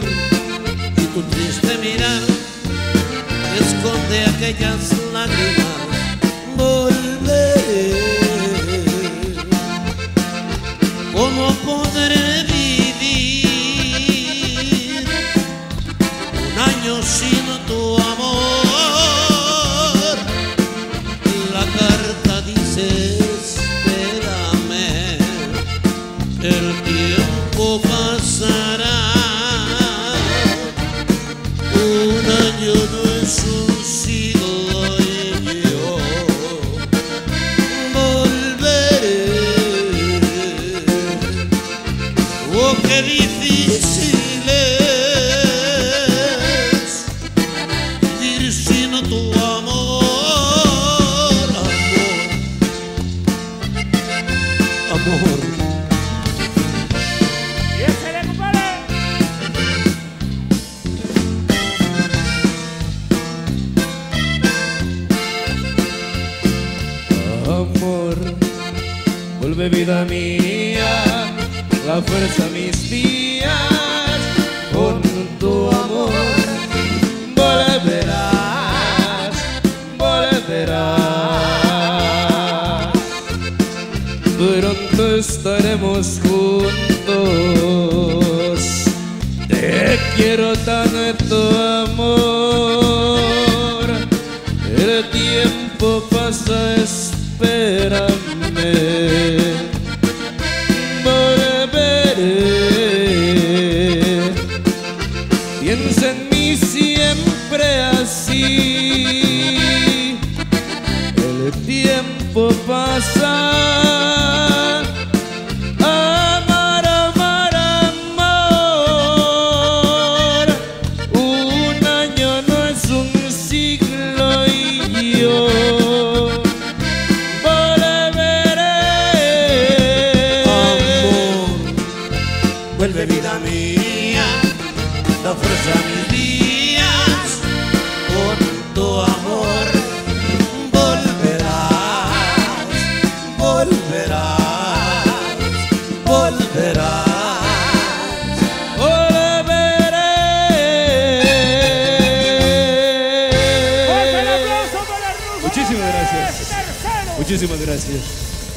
y tu triste mirar esconde aquellas lágrimas. Volveré. ¿Cómo podré vivir un año sin tu amor? La carta dice: espérame, el tiempo pasará. Un año no es un siglo y yo volveré. Oh, qué difícil es vivir sin tu amor, amor, amor. Amor, vuelve vida mía, la fuerza a mis días. Con tu amor volverás, volverás. Pronto estaremos juntos. Te quiero tanto, amor. El tiempo pasa, espérame. Volveré. Piensa en mí siempre así. El tiempo pasa. Amar, amar, amor. Un año no es un siglo y yo vuelve vida mía, da fuerza a mis días. Con tu amor volverás, volverás, volverás, volveré. Muchísimas gracias. Muchísimas gracias.